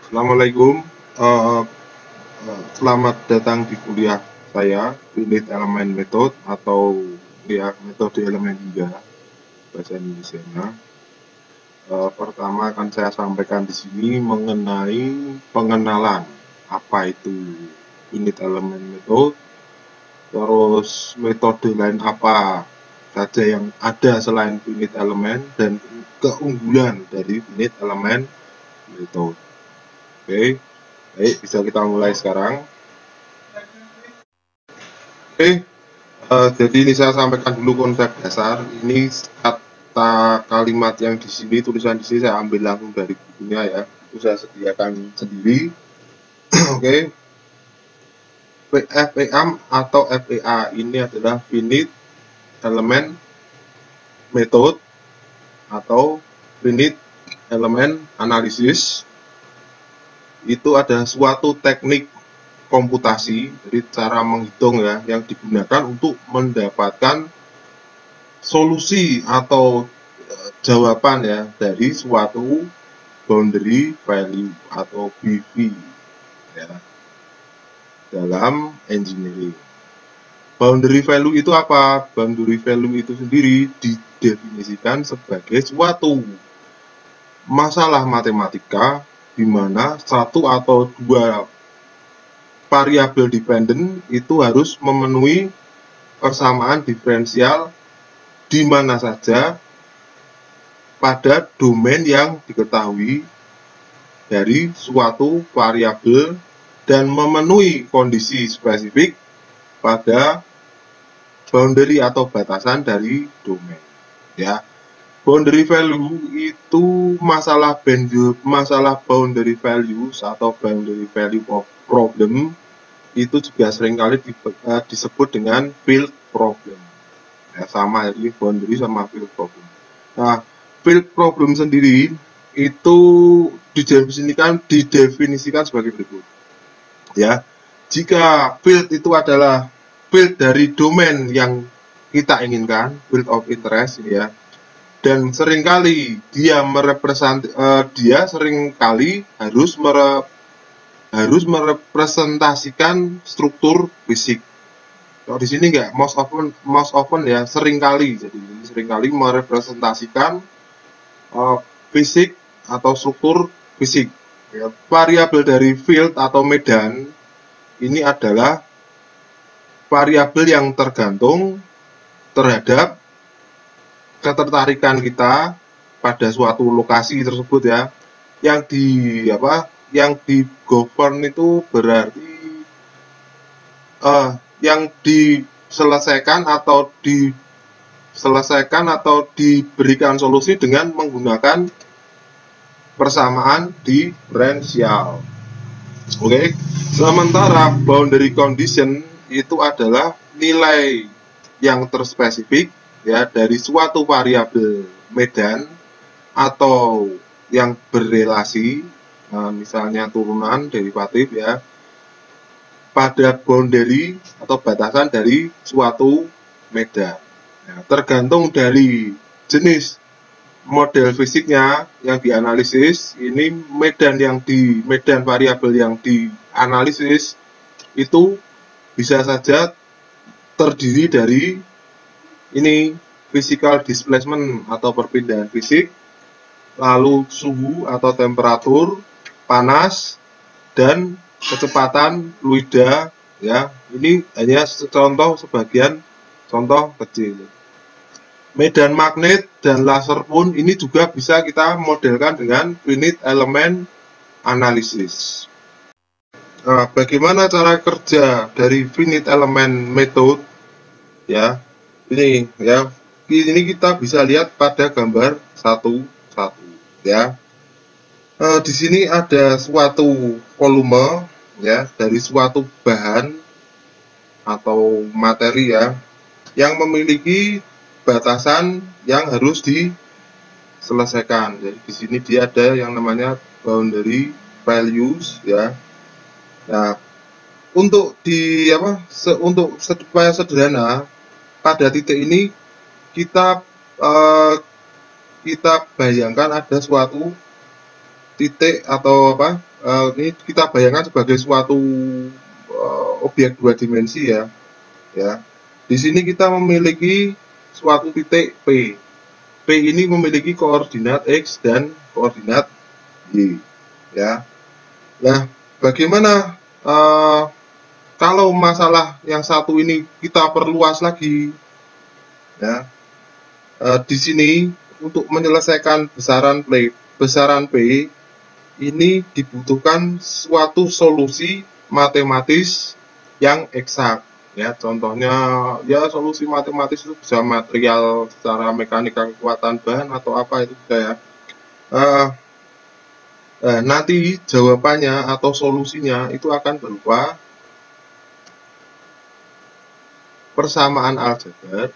Assalamualaikum. Eh, Selamat datang di kuliah saya, unit elemen metode atau ya metode elemen 3 bahasa Indonesia. Pertama akan saya sampaikan di sini mengenai pengenalan apa itu unit elemen metode, terus metode lain apa saja yang ada selain unit elemen dan keunggulan dari unit elemen metode. Oke, baik bisa kita mulai sekarang. Oke, jadi ini saya sampaikan dulu konsep dasar. Ini kata kalimat yang di sini, tulisan di sini saya ambil langsung dari bukunya ya. Itu saya sediakan sendiri. Oke, FEM atau FEA ini adalah finite element method atau finite element analysis. Itu ada suatu teknik komputasi, jadi cara menghitung ya, yang digunakan untuk mendapatkan solusi atau jawaban ya dari suatu boundary value atau BV ya, dalam engineering. Boundary value itu apa? Boundary value itu sendiri didefinisikan sebagai suatu masalah matematika di mana satu atau dua variabel dependen itu harus memenuhi persamaan diferensial di mana saja pada domain yang diketahui dari suatu variabel dan memenuhi kondisi spesifik pada boundary atau batasan dari domain ya. Boundary value itu masalah boundary values atau boundary value of problem itu juga seringkali disebut dengan field problem ya, sama ini boundary sama field problem. Nah, field problem sendiri itu didefinisikan sebagai berikut ya. Jika field itu adalah field dari domain yang kita inginkan, field of interest ya, dan seringkali dia seringkali harus merepresentasikan struktur fisik. Kalau di sini enggak, most often ya, seringkali, jadi seringkali merepresentasikan fisik atau struktur fisik ya. Variabel dari field atau medan ini adalah variabel yang tergantung terhadap ketertarikan kita pada suatu lokasi tersebut ya, yang di govern itu berarti yang diselesaikan atau diberikan solusi dengan menggunakan persamaan diferensial. Oke, sementara boundary condition itu adalah nilai yang terspesifik ya dari suatu variabel medan atau yang berrelasi, misalnya turunan derivatif ya, pada boundary atau batasan dari suatu medan. Nah, tergantung dari jenis model fisiknya yang dianalisis, ini medan variabel yang dianalisis itu bisa saja terdiri dari ini physical displacement atau perpindahan fisik, lalu suhu atau temperatur, panas, dan kecepatan fluida ya. Ini hanya sebagian contoh kecil. Medan magnet dan laser pun ini juga bisa kita modelkan dengan finite element analysis. Nah, bagaimana cara kerja dari finite element method ya? Ini kita bisa lihat pada gambar 1 ya. Di sini ada suatu volume ya dari suatu bahan atau materi ya, yang memiliki batasan yang harus diselesaikan. Jadi di sini dia ada yang namanya boundary values ya. Nah, untuk supaya sederhana, pada titik ini kita bayangkan ada suatu titik atau Ini kita bayangkan sebagai suatu objek dua dimensi ya. Di sini kita memiliki suatu titik P. P ini memiliki koordinat X dan koordinat Y. Ya. Nah, bagaimana kalau masalah yang satu ini kita perluas lagi? Ya. Di sini untuk menyelesaikan besaran P ini dibutuhkan suatu solusi matematis yang eksak. Ya, contohnya ya solusi matematis itu bisa material secara mekanika kekuatan bahan atau apa itu bisa ya. Nanti jawabannya atau solusinya itu akan berupa persamaan aljabar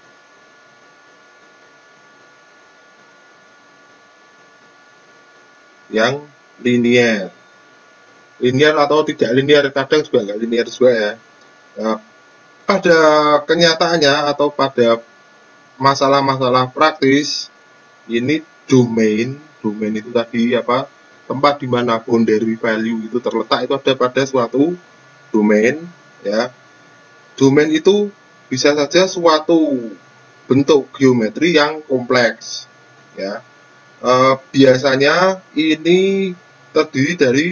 yang linear atau tidak linear, kadang juga nggak linear juga ya. Pada kenyataannya atau pada masalah-masalah praktis ini domain itu tadi apa, tempat di mana boundary value itu terletak itu ada pada suatu domain ya. Domain itu bisa saja suatu bentuk geometri yang kompleks ya. Biasanya ini terdiri dari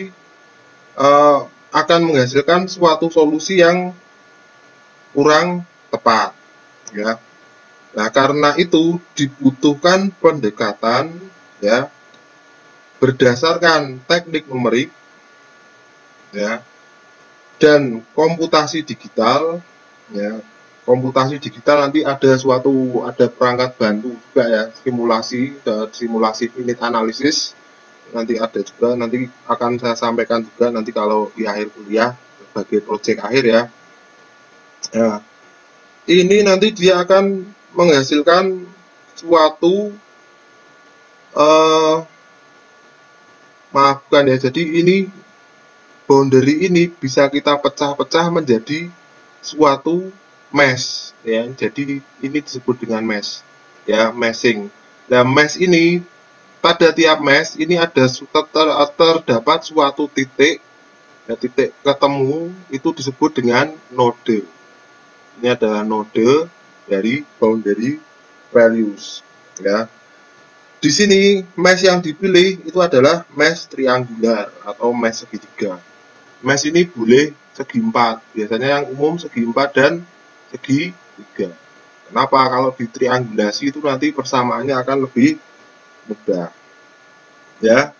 akan menghasilkan suatu solusi yang kurang tepat ya. Nah, karena itu dibutuhkan pendekatan ya berdasarkan teknik numerik ya dan komputasi digital ya. Komputasi digital nanti ada perangkat bantu juga ya, simulasi finite analysis nanti ada juga, nanti akan saya sampaikan juga nanti kalau di akhir kuliah sebagai proyek akhir ya. Nah, ini nanti dia akan menghasilkan suatu maafkan ya, jadi ini boundary ini bisa kita pecah-pecah menjadi suatu mesh ya, jadi ini disebut dengan mesh ya, meshing. Nah, mesh ini pada tiap mesh ini ada terdapat suatu titik ya, titik ketemu itu disebut dengan node. Ini adalah node dari boundary values ya. Di sini mesh yang dipilih itu adalah mesh triangular atau mesh segitiga. Mesh ini boleh segi 4, biasanya yang umum segi 4 dan segi 3. Kenapa? Kalau di triangulasi itu nanti persamaannya akan lebih mudah ya.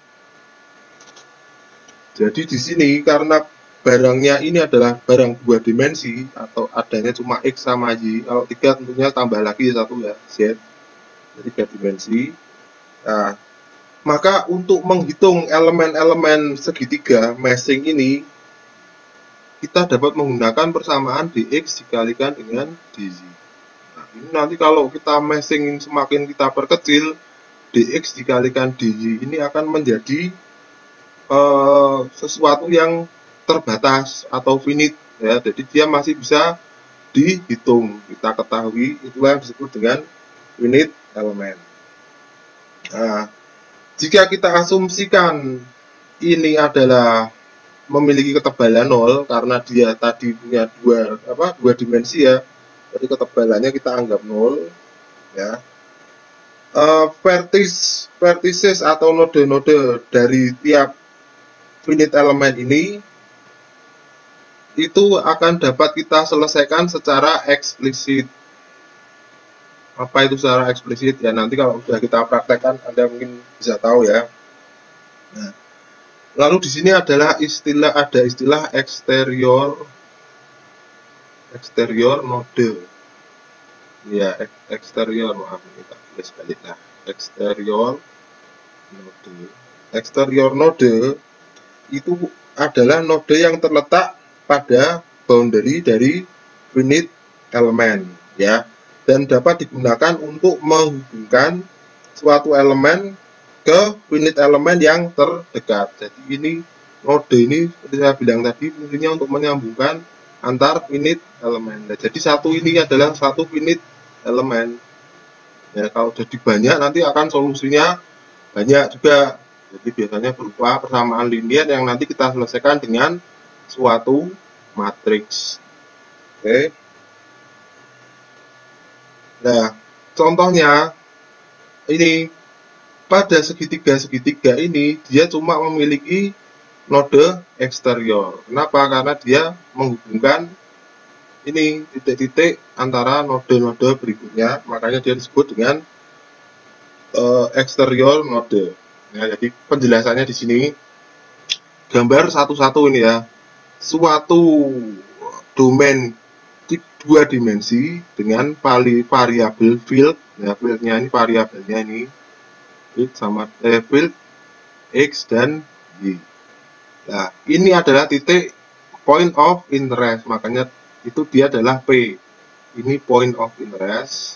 Jadi di sini karena barangnya ini adalah barang dua dimensi atau adanya cuma X sama Y, kalau 3 tentunya tambah lagi satu ya, Z, jadi 3 dimensi. Nah, maka untuk menghitung elemen-elemen segitiga meshing ini kita dapat menggunakan persamaan dx dikalikan dengan dy. Nah, ini nanti kalau kita meshing semakin kita perkecil, dx dikalikan dy ini akan menjadi sesuatu yang terbatas atau finite ya, jadi dia masih bisa dihitung. Kita ketahui itulah yang disebut dengan finite element. Nah, jika kita asumsikan ini adalah memiliki ketebalan 0 karena dia tadi punya dua dimensi ya, jadi ketebalannya kita anggap 0 ya. Vertices atau node-node dari tiap finite element ini itu akan dapat kita selesaikan secara eksplisit. Apa itu secara eksplisit ya, nanti kalau sudah kita praktekkan Anda mungkin bisa tahu ya. Nah, lalu di sini adalah ada istilah exterior node ya, exterior, maaf kita tulis balik. Nah, exterior node itu adalah node yang terletak pada boundary dari finite element ya, dan dapat digunakan untuk menghubungkan suatu elemen ke finite element yang terdekat. Jadi ini node ini seperti saya bilang tadi fungsinya untuk menyambungkan antar finite element. Nah, jadi satu ini adalah satu finite element ya, kalau jadi banyak nanti akan solusinya banyak juga Jadi biasanya berupa persamaan linier yang nanti kita selesaikan dengan suatu matriks. Oke. Nah, contohnya ini pada segitiga-segitiga ini dia cuma memiliki node eksterior. Kenapa? Karena dia menghubungkan ini titik-titik antara node-node berikutnya, makanya dia disebut dengan eksterior node. Ya, jadi penjelasannya di sini gambar satu-satu ini ya, suatu domain dua dimensi dengan variabel field, ya fieldnya ini variabelnya ini field sama field x dan y. Nah, ini adalah titik point of interest, makanya itu dia adalah P. Ini point of interest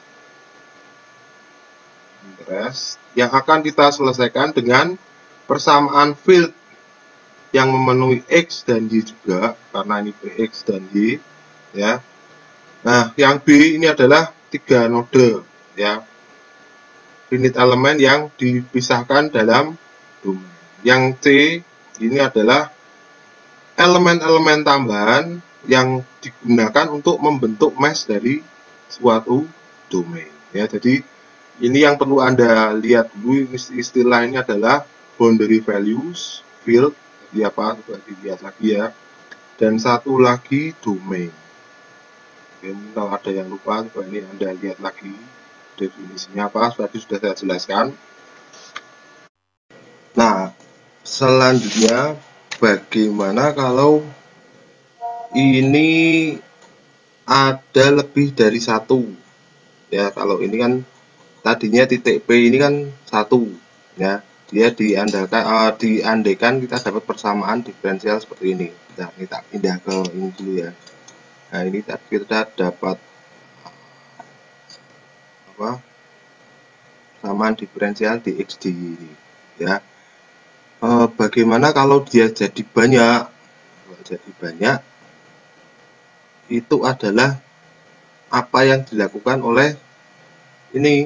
yang akan kita selesaikan dengan persamaan field yang memenuhi X dan Y juga, karena ini X dan Y ya. Nah, yang B ini adalah 3 node ya, finite elemen yang dipisahkan dalam domain. Yang C ini adalah elemen-elemen tambahan yang digunakan untuk membentuk mesh dari suatu domain ya. Jadi ini yang perlu Anda lihat dulu, istilah ini adalah boundary values, field, jadi apa, coba dilihat lagi ya. Dan satu lagi domain. Oke, kalau ada yang lupa, coba ini Anda lihat lagi definisinya apa, tadi sudah saya jelaskan. Nah, selanjutnya bagaimana kalau ini ada lebih dari satu ya. Kalau ini kan tadinya titik P ini kan satu ya, dia diandaikan kita dapat persamaan diferensial seperti ini. Nah, ini tak pindah ke ini dulu ya. Nah, ini kita dapat apa, persamaan diferensial di x dy ini ya. Bagaimana kalau dia jadi banyak? Kalau jadi banyak, itu adalah apa yang dilakukan oleh ini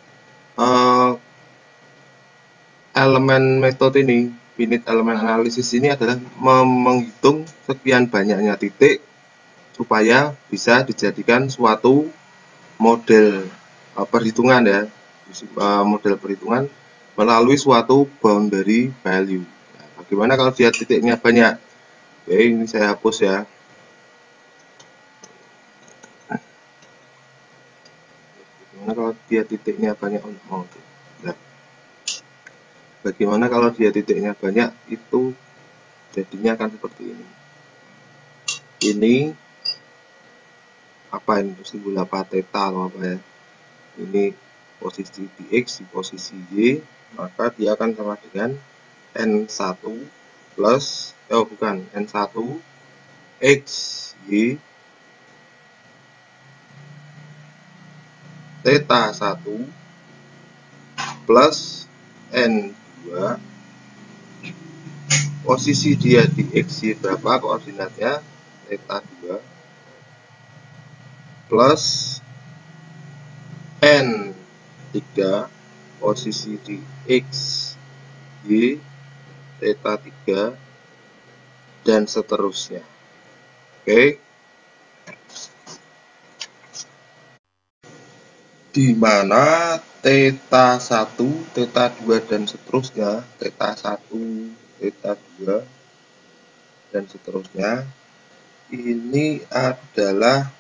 elemen metode ini, finite element analysis ini adalah menghitung sekian banyaknya titik supaya bisa dijadikan suatu model perhitungan ya, model perhitungan melalui suatu boundary value. Nah, bagaimana kalau dia titiknya banyak? Oke, ini saya hapus ya. Bagaimana kalau dia titiknya banyak? Nah, bagaimana kalau dia titiknya banyak? Itu jadinya akan seperti ini. Ini apa ini, simbol apa, theta atau apa ya? Ini posisi di X, di posisi Y, maka dia akan sama dengan N1 plus, bukan, N1 X Y theta 1 plus N2, posisi dia di X Y berapa koordinatnya, theta 2 plus N3, posisi di X Y theta 3 dan seterusnya. Oke, di mana theta 1, theta 2 dan seterusnya, theta 1, theta 2 dan seterusnya ini adalah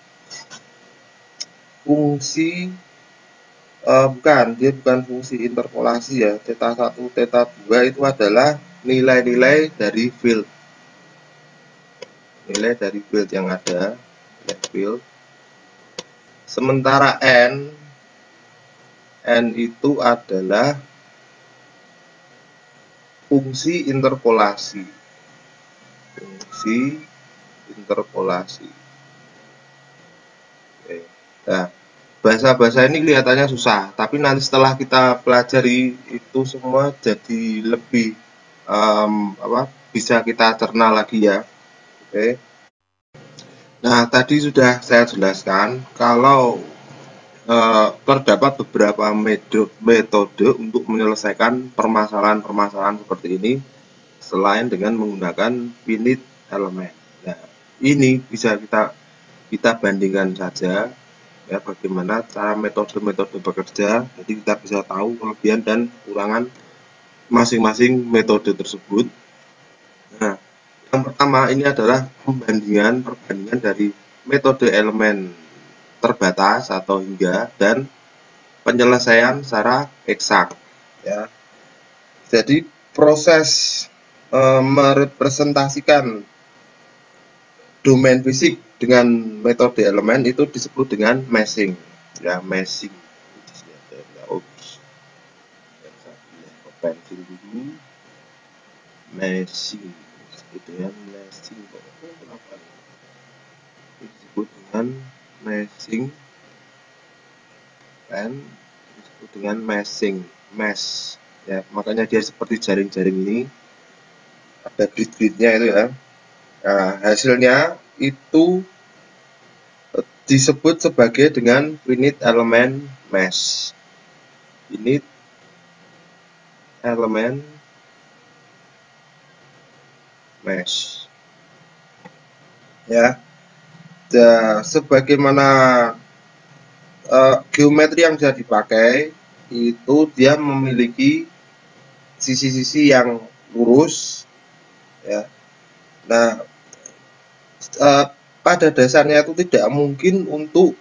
fungsi bukan fungsi interpolasi ya. Theta 1, theta 2 itu adalah nilai-nilai dari field. Nilai dari field yang ada, field. Sementara N itu adalah fungsi interpolasi. Fungsi interpolasi. Oke. Nah, bahasa-bahasa ini kelihatannya susah, tapi nanti setelah kita pelajari itu semua jadi lebih bisa kita cerna lagi ya. Oke. Nah, tadi sudah saya jelaskan kalau terdapat beberapa metode untuk menyelesaikan permasalahan-permasalahan seperti ini selain dengan menggunakan finite element. Nah, ini bisa kita bandingkan saja ya bagaimana cara metode-metode bekerja. Jadi kita bisa tahu kelebihan dan kekurangan masing-masing metode tersebut. Nah, yang pertama ini adalah perbandingan dari metode elemen terbatas atau hingga dan penyelesaian secara eksak ya. Jadi proses merepresentasikan domain fisik dengan metode elemen itu disebut dengan meshing ya, meshing. Pensil dulu, meshing disebut dengan meshing, disebut dengan meshing dan disebut dengan meshing, mesh ya, makanya dia seperti jaring-jaring ini, ada grid-gridnya itu ya. Nah, hasilnya itu disebut sebagai dengan finite element mesh. Finite element mesh ya. Sebagaimana geometri yang bisa dipakai itu dia memiliki sisi-sisi yang lurus ya. Nah, pada dasarnya itu tidak mungkin untuk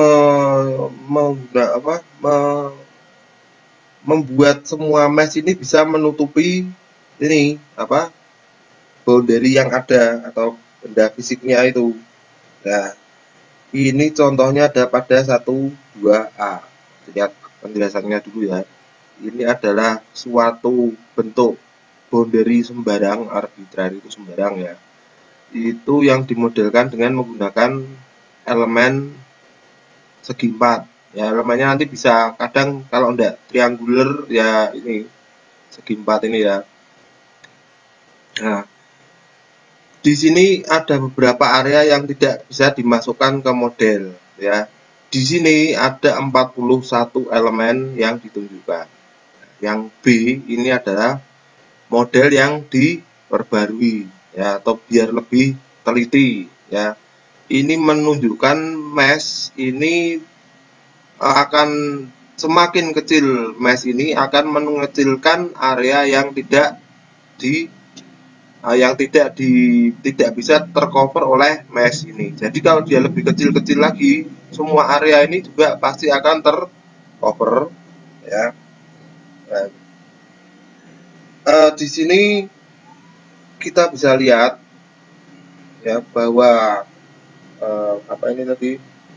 membuat semua mesh ini bisa menutupi ini boundary yang ada atau benda fisiknya itu. Nah, ini contohnya ada pada 1, 2A. Lihat penjelasannya dulu ya. Ini adalah suatu bentuk boundary sembarang, arbitrary itu sembarang ya. Itu yang dimodelkan dengan menggunakan elemen segi 4. Ya, elemennya nanti bisa kadang kalau enggak triangular ya ini segi 4 ini ya. Nah, di sini ada beberapa area yang tidak bisa dimasukkan ke model ya. Di sini ada 41 elemen yang ditunjukkan. Yang B ini adalah model yang diperbarui ya, atau biar lebih teliti ya. Ini menunjukkan mesh ini akan semakin kecil mesh ini akan mengecilkan area yang tidak bisa tercover oleh mesh ini. Jadi kalau dia lebih kecil-kecil lagi, semua area ini juga pasti akan tercover ya. Nah, di sini kita bisa lihat ya bahwa ini tadi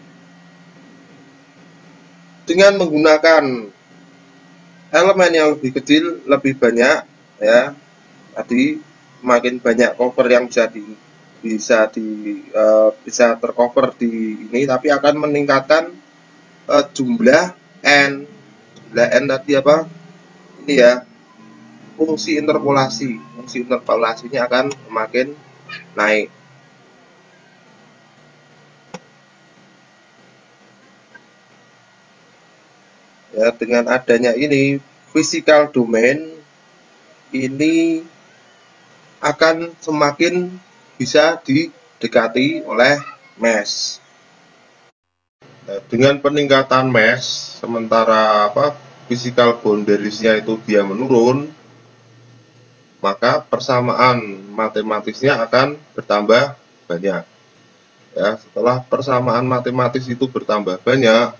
dengan menggunakan elemen yang lebih kecil, lebih banyak ya, tadi makin banyak cover yang bisa tercover di ini, tapi akan meningkatkan jumlah n tadi ini ya, fungsi interpolasinya akan semakin naik. Ya, dengan adanya ini physical domain ini akan semakin bisa didekati oleh mesh. Nah, dengan peningkatan mesh, sementara physical boundariesnya itu dia menurun, maka persamaan matematisnya akan bertambah banyak. Ya, setelah persamaan matematis itu bertambah banyak,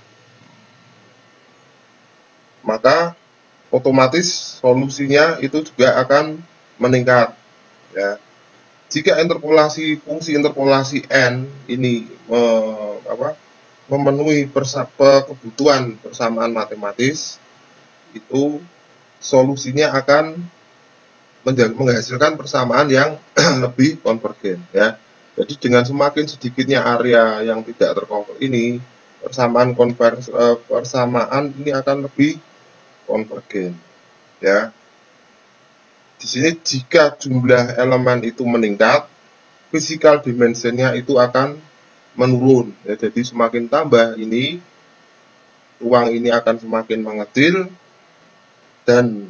maka otomatis solusinya itu juga akan meningkat ya. Jika fungsi interpolasi n ini memenuhi kebutuhan persamaan matematis, itu solusinya akan menghasilkan persamaan yang lebih konvergen ya. Jadi dengan semakin sedikitnya area yang tidak tercover ini, persamaan ini akan lebih konvergen ya. Di sini jika jumlah elemen itu meningkat, physical dimensionnya itu akan menurun ya. Jadi semakin tambah ini ruang ini akan semakin mengecil, dan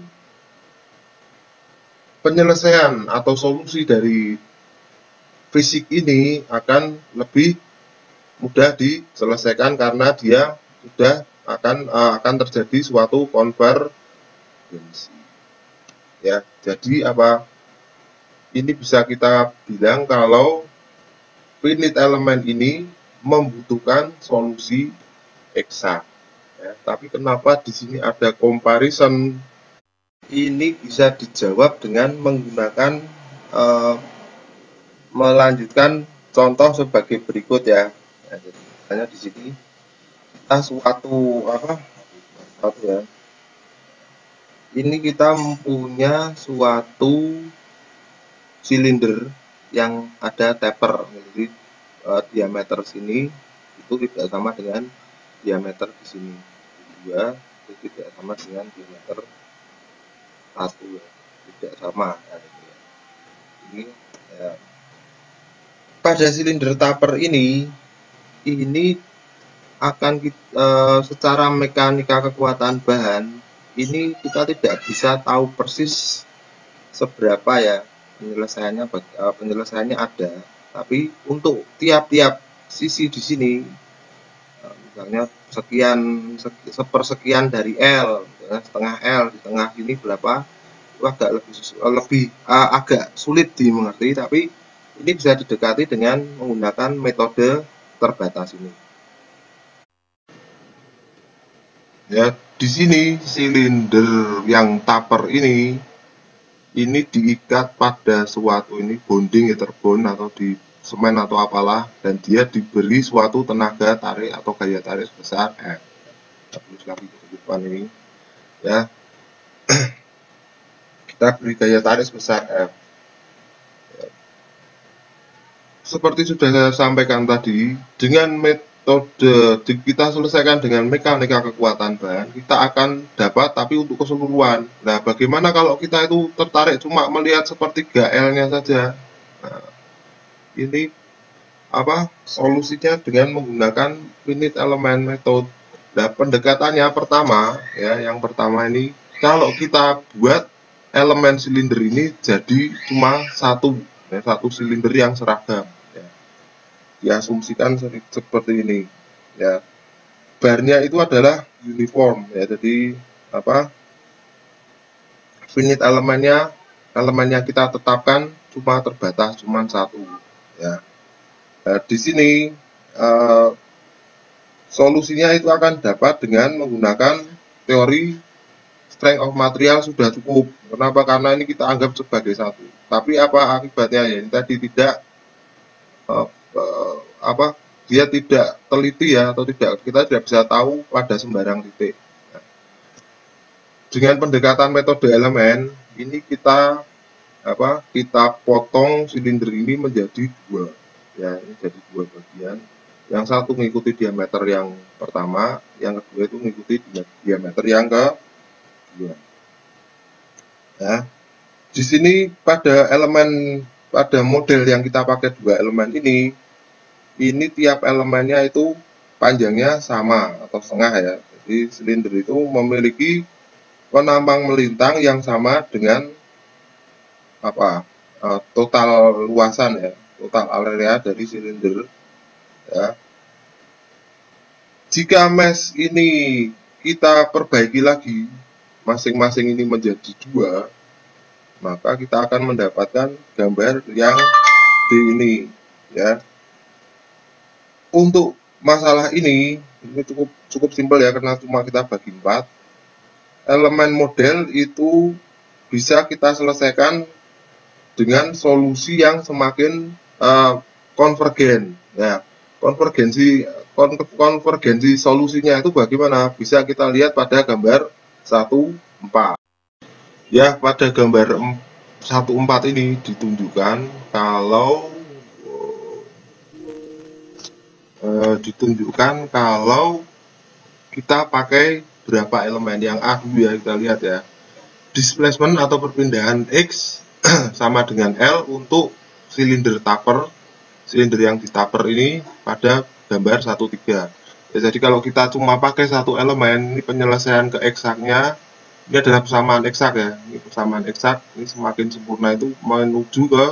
penyelesaian atau solusi dari fisik ini akan lebih mudah diselesaikan karena dia sudah akan terjadi suatu konvergensi. Ya, jadi apa? Ini bisa kita bilang kalau finite element ini membutuhkan solusi eksak. Ya, tapi kenapa di sini ada comparison? Ini bisa dijawab dengan menggunakan melanjutkan contoh sebagai berikut ya. Nah, jadi misalnya di sini kita ini kita mempunyai suatu silinder yang ada taper, jadi diameter sini itu tidak sama dengan diameter di sini 2, itu tidak sama dengan diameter 1 ya. Tidak sama ya. Ini ya. Pada silinder taper ini akan secara mekanika kekuatan bahan ini kita tidak bisa tahu persis seberapa ya penyelesaiannya ada, tapi untuk tiap-tiap sisi di sini misalnya sepersekian dari L, setengah L, di tengah ini berapa, itu agak sulit dimengerti, tapi ini bisa didekati dengan menggunakan metode terbatas ini. Ya, di sini silinder yang taper ini diikat pada suatu bonding interbond atau di semen atau apalah, dan dia diberi suatu tenaga tarik atau gaya tarik sebesar F. Kita tulis lagi di depan ini ya. Kita beri gaya tarik sebesar F. Seperti sudah saya sampaikan tadi, dengan metode kita selesaikan dengan mekanika kekuatan bahan, kita akan dapat tapi untuk keseluruhan. Nah, bagaimana kalau kita itu tertarik cuma melihat sepertiga L-nya saja? Nah, ini solusinya dengan menggunakan finite element method. Nah, pendekatannya pertama ya, yang pertama ini kalau kita buat elemen silinder ini jadi cuma satu silinder yang seragam. Diasumsikan seperti ini ya, barnya itu adalah uniform ya, jadi finite elemennya kita tetapkan cuma terbatas, cuma satu ya. Nah, di sini solusinya itu akan dapat dengan menggunakan teori strength of material sudah cukup. Kenapa? Karena ini kita anggap sebagai satu, tapi apa akibatnya ya, ini tadi tidak dia tidak teliti ya, atau kita tidak bisa tahu pada sembarang titik. Nah, dengan pendekatan metode elemen ini kita potong silinder ini menjadi dua ya, ini jadi dua bagian. Yang satu mengikuti diameter yang pertama, yang kedua itu mengikuti diameter yang kedua. Nah, di sini pada model yang kita pakai dua elemen ini tiap elemennya itu panjangnya sama atau setengah ya. Jadi silinder itu memiliki penampang melintang yang sama dengan total luasan ya, total area dari silinder ya. Jika mesh ini kita perbaiki lagi, masing-masing ini menjadi dua, maka kita akan mendapatkan gambar yang di ini ya. Untuk masalah ini cukup simpel ya, karena cuma kita bagi 4. Elemen model itu bisa kita selesaikan dengan solusi yang semakin konvergen. Ya, konvergensi solusinya itu bagaimana? Bisa kita lihat pada gambar 1.4. Ya, pada gambar 1.4 ini ditunjukkan kalau kita pakai berapa elemen. Yang A dulu ya, kita lihat ya, displacement atau perpindahan X sama dengan L untuk silinder taper, silinder yang ditaper ini pada gambar 1.3. Ya, jadi kalau kita cuma pakai satu elemen, ini penyelesaian ke eksaknya, ini adalah persamaan eksak ya. Ini persamaan eksak, ini semakin sempurna itu menuju ke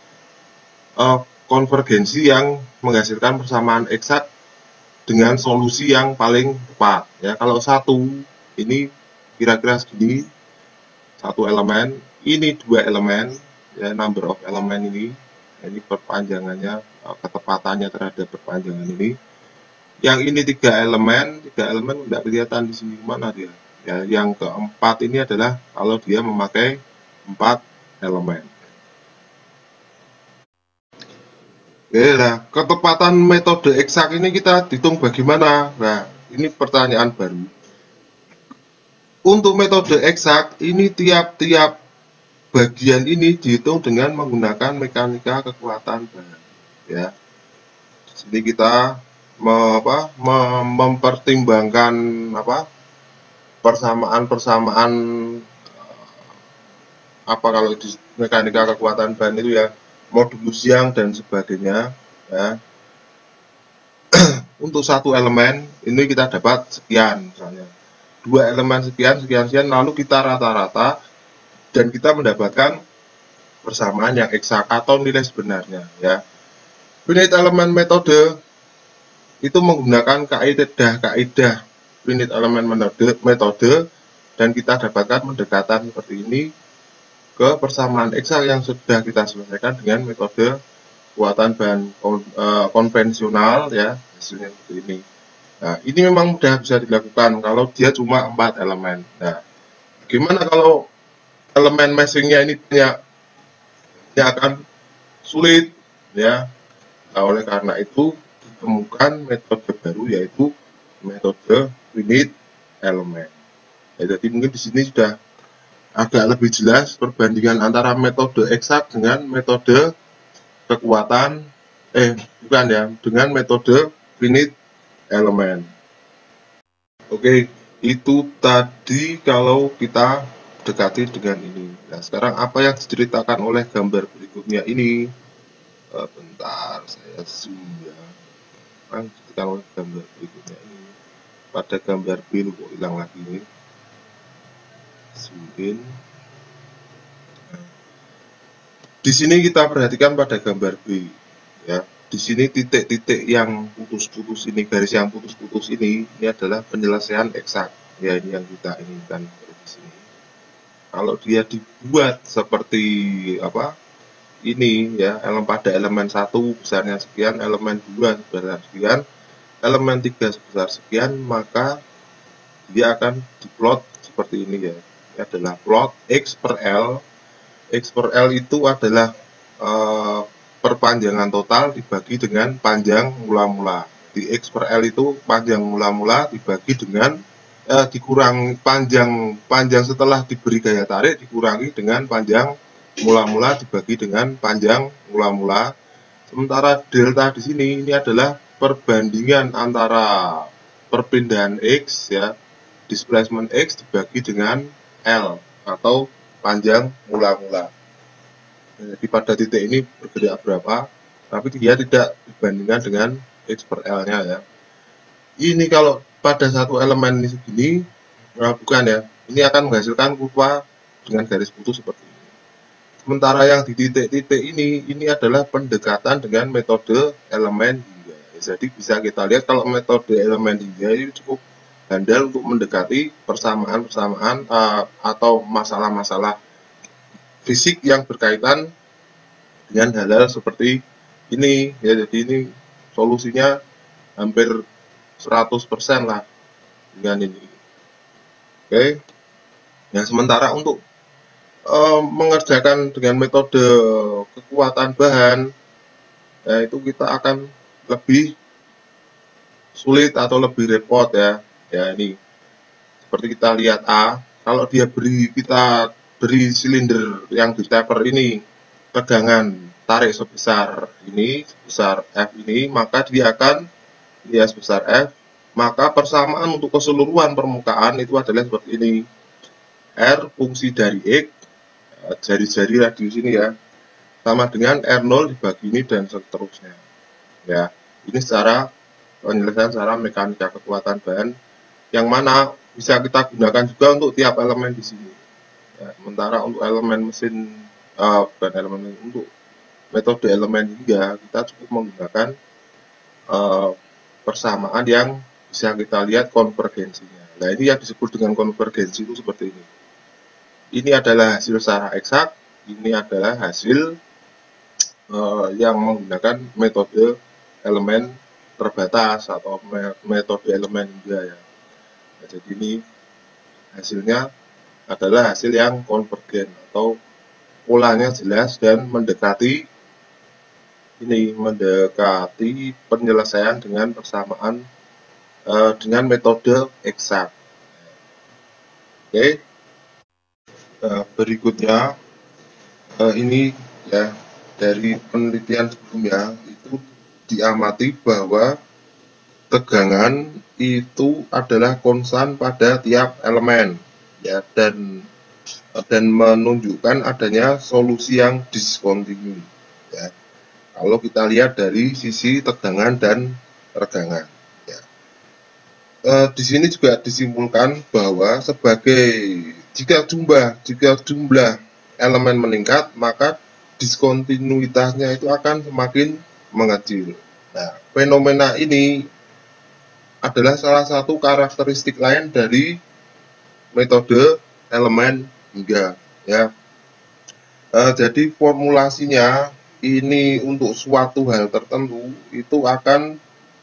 konvergensi yang menghasilkan persamaan eksak dengan solusi yang paling tepat ya. Kalau satu ini kira-kira segini, satu elemen, ini dua elemen ya, number of elemen ini perpanjangannya, ketepatannya terhadap perpanjangan ini. Yang ini tiga elemen tidak kelihatan di sini, mana dia ya. Yang keempat ini adalah kalau dia memakai 4 elemen. Oke, nah ketepatan metode eksak ini kita hitung bagaimana? Nah, ini pertanyaan baru. Untuk metode eksak ini tiap-tiap bagian ini dihitung dengan menggunakan mekanika kekuatan bahan. Ya, di sini kita mempertimbangkan persamaan-persamaan kalau di mekanika kekuatan bahan itu ya, modulus Young dan sebagainya ya. Untuk satu elemen ini kita dapat sekian, misalnya dua elemen sekian, lalu kita rata-rata dan kita mendapatkan persamaan yang eksak atau nilai sebenarnya ya. Finite elemen metode itu menggunakan kaidah finite elemen metode dan kita dapatkan pendekatan seperti ini ke persamaan eksak yang sudah kita selesaikan dengan metode kekuatan bahan konvensional ya, hasilnya seperti ini. Nah, ini memang mudah bisa dilakukan kalau dia cuma 4 elemen. Nah, gimana kalau elemen matchingnya ini banyak? Ini akan sulit ya. Nah, oleh karena itu ditemukan metode baru yaitu metode finite element. Ya, jadi mungkin di sini sudah agak lebih jelas perbandingan antara metode eksak dengan metode kekuatan dengan metode finite element. Oke, itu tadi kalau kita dekati dengan ini. Nah, sekarang apa yang diceritakan oleh gambar berikutnya ini? Bentar, saya zoom ya. Yang diceritakan oleh gambar berikutnya ini. Pada gambar B kok hilang lagi ini. Zoom in. Di sini kita perhatikan pada gambar B ya. Di sini titik-titik yang putus-putus ini, garis yang putus-putus ini adalah penyelesaian eksak. Ya, ini yang kita inginkan di sini. Kalau dia dibuat seperti ini ya, pada elemen 1 besarnya sekian, elemen 2 sebesar sekian, elemen 3 sebesar sekian, maka dia akan diplot seperti ini ya. Ini adalah plot X per L. X per L itu adalah perpanjangan total dibagi dengan panjang mula-mula. Di X per L itu panjang mula-mula dibagi dengan dikurang panjang setelah diberi gaya tarik dikurangi dengan panjang mula-mula dibagi dengan panjang mula-mula. Sementara delta di sini ini adalah perbandingan antara perpindahan X ya, displacement X dibagi dengan L atau panjang mula-mula. Jadi pada titik ini bergerak berapa, tapi dia tidak dibandingkan dengan X per L-nya ya. Ini kalau pada satu elemen ini segini, bukan ya, ini akan menghasilkan kurva dengan garis putus seperti ini. Sementara yang di titik-titik ini adalah pendekatan dengan metode elemen hingga. Jadi bisa kita lihat kalau metode elemen hingga ini cukup handal untuk mendekati persamaan-persamaan atau masalah-masalah fisik yang berkaitan dengan hal-hal seperti ini ya. Jadi ini solusinya hampir 100% lah dengan ini. Oke. Nah, sementara untuk mengerjakan dengan metode kekuatan bahan ya, itu kita akan lebih sulit atau lebih repot ya. Ya, ini seperti kita lihat A, kalau dia kita beri silinder yang di stepper ini tegangan tarik sebesar ini, sebesar F ini, maka dia akan ya sebesar F, maka persamaan untuk keseluruhan permukaan itu adalah seperti ini. R fungsi dari X, jari-jari radius ini ya, sama dengan R0 dibagi ini dan seterusnya. Ya, ini secara penyelesaian secara mekanika kekuatan bahan yang mana bisa kita gunakan juga untuk tiap elemen di sini. Ya, sementara untuk elemen mesin bukan elemen untuk metode elemen hingga kita cukup menggunakan persamaan yang bisa kita lihat konvergensinya. Nah, ini yang disebut dengan konvergensi itu seperti ini. Ini adalah hasil secara eksak, ini adalah hasil yang menggunakan metode elemen terbatas atau metode elemen hingga ya. Nah, jadi ini hasilnya adalah hasil yang konvergen atau polanya jelas dan mendekati penyelesaian dengan persamaan dengan metode eksak. Oke. Berikutnya ini ya, dari penelitian sebelumnya itu diamati bahwa tegangan itu adalah konstan pada tiap elemen ya, dan menunjukkan adanya solusi yang diskontinu ya. Kalau kita lihat dari sisi tegangan dan regangan ya. Di sini juga disimpulkan bahwa jika jumlah elemen meningkat, maka diskontinuitasnya itu akan semakin mengecil. Nah, fenomena ini adalah salah satu karakteristik lain dari metode elemen hingga ya. Jadi formulasinya ini untuk suatu hal tertentu itu akan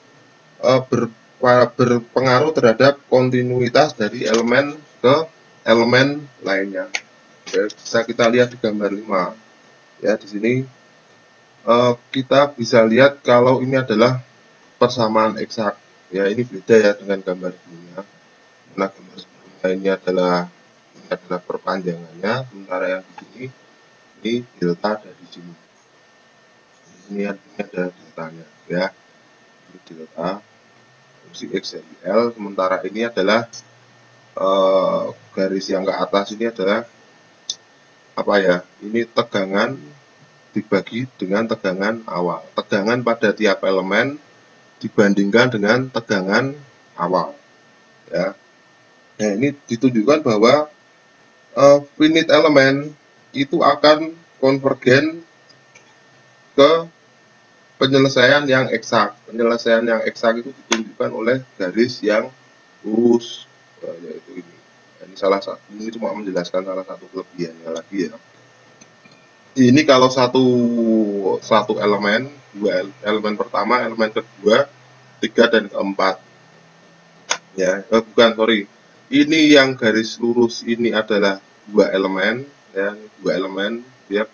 berpengaruh terhadap kontinuitas dari elemen ke elemen lainnya. Ya, bisa kita lihat di gambar 5 ya. Di sini kita bisa lihat kalau ini adalah persamaan eksak ya. Ini beda ya dengan gambar sebelumnya. Nah, gambar sebelumnya ini adalah perpanjangannya, sementara yang di sini ini delta ada di sini. Ini ada deltanya ya. Ini delta fungsi x dari L, sementara ini adalah garis yang ke atas ini adalah apa ya? Ini tegangan dibagi dengan tegangan awal. Tegangan pada tiap elemen dibandingkan dengan tegangan awal. Ya. Nah, ini ditunjukkan bahwa finite element itu akan konvergen ke penyelesaian yang eksak. Penyelesaian yang eksak itu ditunjukkan oleh garis yang lurus, yaitu ini. Ini cuma menjelaskan salah satu kelebihannya lagi ya. Ini kalau satu elemen, dua elemen pertama, elemen kedua, 3 dan keempat. Ya, Ini yang garis lurus ini adalah dua elemen, ya, dia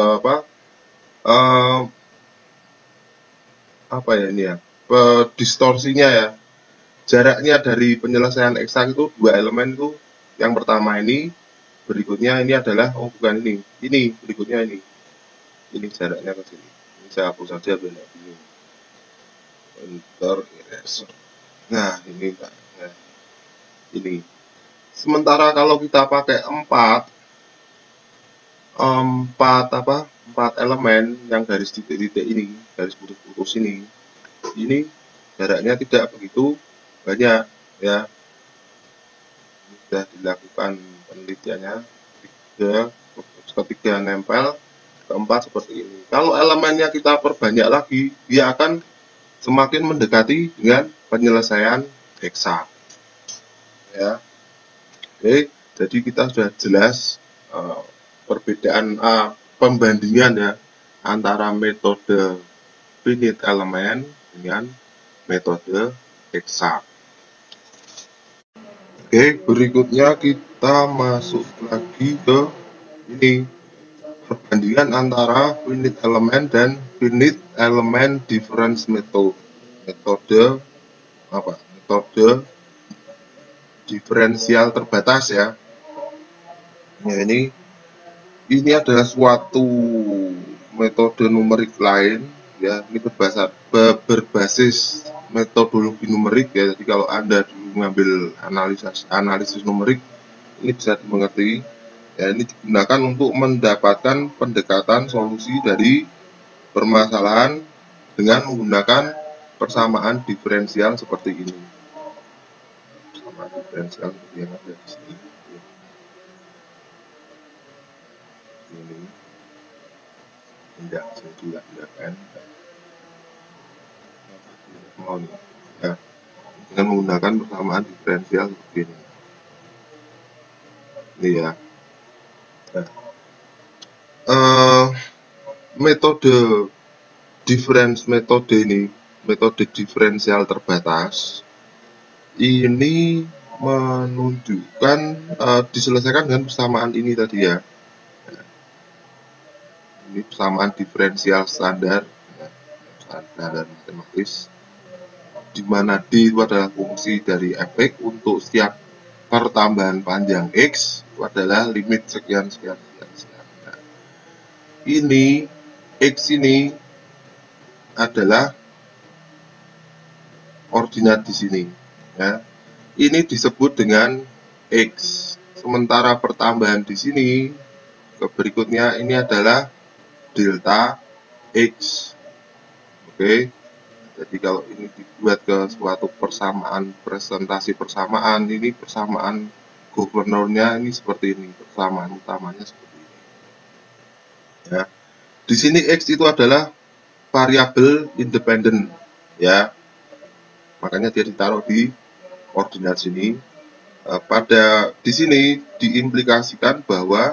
apa ya ini ya, distorsinya ya, jaraknya dari penyelesaian eksak itu dua elemen itu, yang pertama ini, berikutnya ini adalah bukan ini berikutnya ini jaraknya ke sini. Ini saya hapus saja biar tidak bingung. Enter eraser. Nah, ini Pak. Nah, ini. Sementara kalau kita pakai 4 elemen yang garis titik-titik ini, garis putus-putus ini jaraknya tidak begitu banyak ya. Sudah dilakukan penelitiannya, ketiga nempel, keempat seperti ini. Kalau elemennya kita perbanyak lagi, dia akan semakin mendekati dengan penyelesaian eksak ya. Oke, jadi kita sudah jelas perbedaan pembandingan ya antara metode finite element dengan metode eksak. Oke, berikutnya kita masuk lagi ke ini, perbandingan antara finite element dan finite element difference method. Metode diferensial terbatas ya. Ya, ini adalah suatu metode numerik lain ya. Ini berbasis metodologi numerik ya. Jadi kalau Anda dulu mengambil analisis numerik, ini bisa dimengerti ya. Ini digunakan untuk mendapatkan pendekatan solusi dari permasalahan dengan menggunakan persamaan diferensial seperti ini. Persamaan diferensial seperti yang ada di sini. Ini tidak saya jelaskan. Mau nih, ya, dengan menggunakan persamaan diferensial seperti ini. Ini ya. Nah, metode diferensial terbatas ini menunjukkan diselesaikan dengan persamaan ini tadi ya. Ini persamaan diferensial standar, standar matematis, di mana D itu adalah fungsi dari f(x) untuk setiap pertambahan panjang x itu adalah limit sekian sekian sekian sekian. Nah, ini x ini adalah ordinat di sini ya. Ini disebut dengan x, sementara pertambahan di sini ke berikutnya ini adalah delta x. Oke, jadi kalau ini dibuat ke suatu persamaan, presentasi persamaan, ini persamaan governornya ini seperti ini, persamaan utamanya seperti ini ya. Di sini x itu adalah variabel independen ya, makanya dia ditaruh di ordinat sini. Di sini diimplikasikan bahwa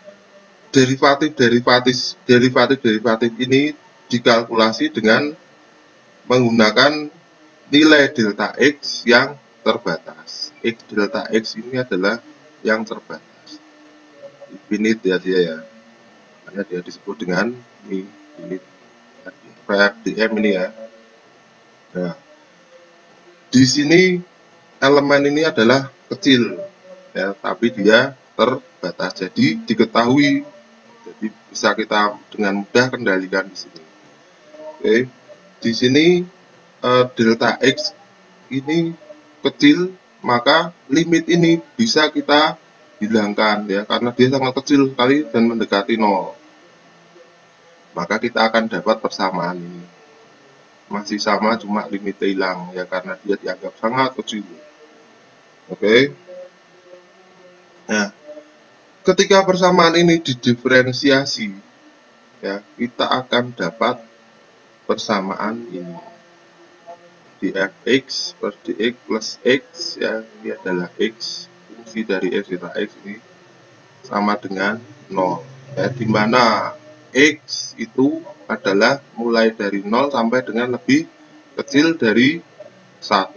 derivatif ini dikalkulasi dengan menggunakan nilai delta x yang terbatas. Delta x ini adalah yang terbatas, infinite ya dia ya, makanya dia disebut dengan infinite PFDM ini ya. Nah, di sini elemen ini adalah kecil ya, tapi dia terbatas, jadi diketahui, jadi bisa kita dengan mudah kendalikan di sini. Oke, di sini delta x ini kecil, maka limit ini bisa kita hilangkan ya, karena dia sangat kecil sekali dan mendekati 0. Maka kita akan dapat persamaan ini masih sama, cuma limitnya hilang ya, karena dia dianggap sangat kecil. Oke. Nah, ketika persamaan ini didiferensiasi ya, kita akan dapat persamaan ini, dfx per dx plus x ya, ini adalah x, fungsi dari x delta x ini sama dengan 0 ya, dimana x itu adalah mulai dari 0 sampai dengan lebih kecil dari 1.